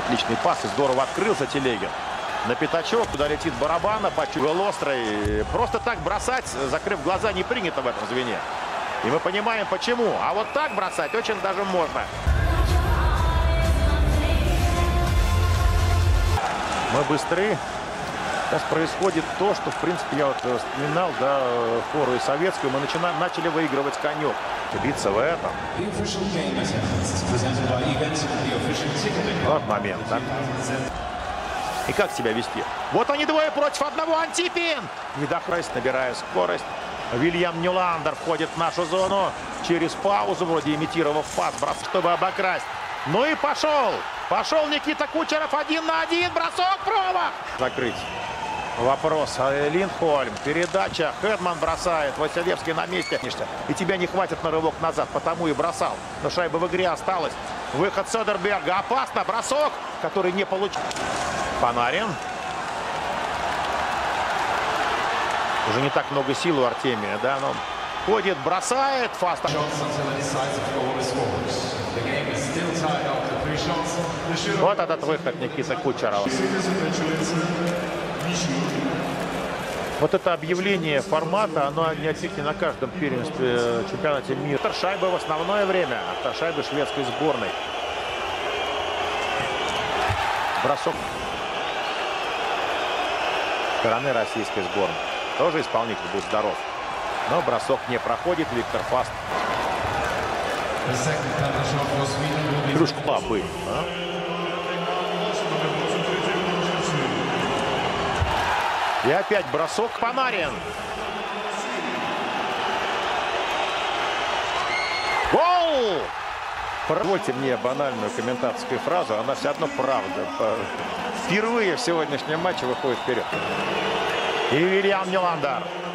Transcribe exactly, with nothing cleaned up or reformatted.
Отличный пас, и здорово открылся Телегин. На пятачок, туда летит барабана, почуял острый. Просто так бросать, закрыв глаза, не принято в этом звене. И мы понимаем, почему. А вот так бросать очень даже можно. Мы быстры. Сейчас происходит то, что, в принципе, я вот вспоминал, да, фору и советскую. Мы начинаем, начали выигрывать конек. Биться в этом. Вот момент, да? И как себя вести? Вот они двое против одного. Антипин! Недохрыст, набирая скорость. Вильям Нюландер входит в нашу зону. Через паузу, вроде имитировав пас, брос, чтобы обокрасть. Ну и пошел. Пошел Никита Кучеров один на один. Бросок, промах. Закрыть. Вопрос. Линдхольм. Передача. Хедман бросает. Василевский на месте. И тебя не хватит на рывок назад. Потому и бросал. Но шайба в игре осталась. Выход Söderberga. Опасно. Бросок, который не получил. Панарин. Уже не так много сил у Артемия, да, но ходит, бросает, фаст. Вот этот выход Никиты Кучерова. Вот это объявление формата, оно не отнюдь не на каждом первенстве чемпионате мира. Автор шайбы в основное время, автор шайбы шведской сборной. Бросок стороны российской сборной. Тоже исполнитель будет здоров. Но бросок не проходит. Виктор Фаст. Кружка бы. А? И опять бросок. Панарин. Гол! Позвольте мне банальную комментаторскую фразу. Она все равно правда. Впервые в сегодняшнем матче выходит вперед. И Вильям Нюландер.